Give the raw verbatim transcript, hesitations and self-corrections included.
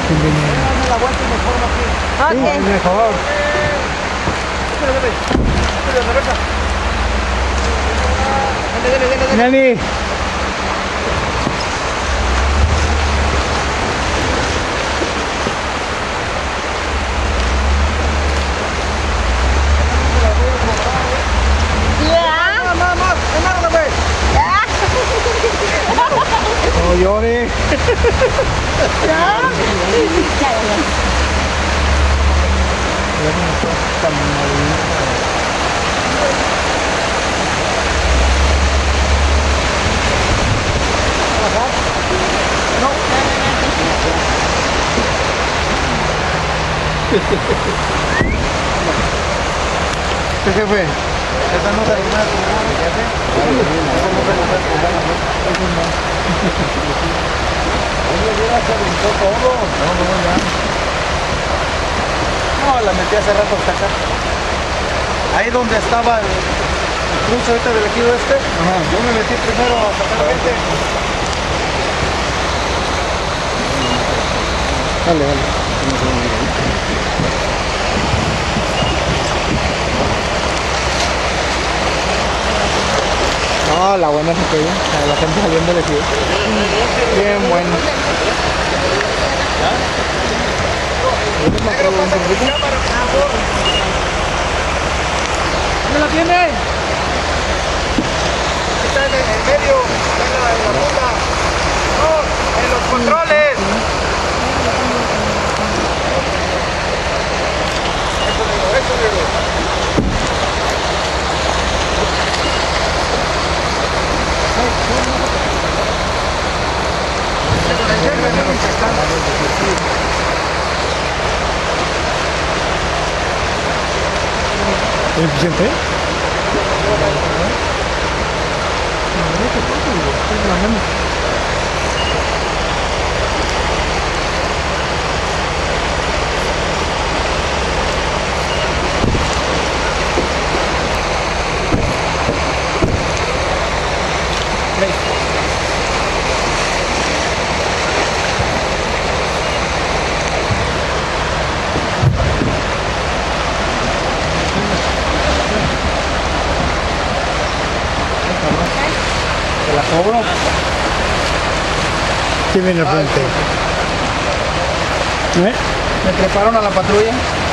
Dame la vuelta y me formo aquí. Ok. Sí, mejor. Dale, dale, dale, dale. Nani. Ya. Más, más, más. Amárrala, güey. Ya. No llores. Ya. Ya, ya. ¿Qué jefe? Esa no se la puede tomar, jefe. Esa no se la puede tomar. Oye, mira, se aventó todo. No, no, ya. No, la metí hace rato hasta acá. Ahí donde estaba el, el cruce ahorita del ejido este. Ajá. Yo me metí primero a sacar la gente. Dale, dale. No, la buena se cayó. La gente saliendo de aquí. Bien bueno. ¿Dónde la tiene? Está en el medio, está en la, en la punta. No, en los controles. Eso digo, eso digo. ¿Es eficiente? ¿Te la cobro? ¿Quién viene al frente? ¿Eh? Me treparon a la patrulla.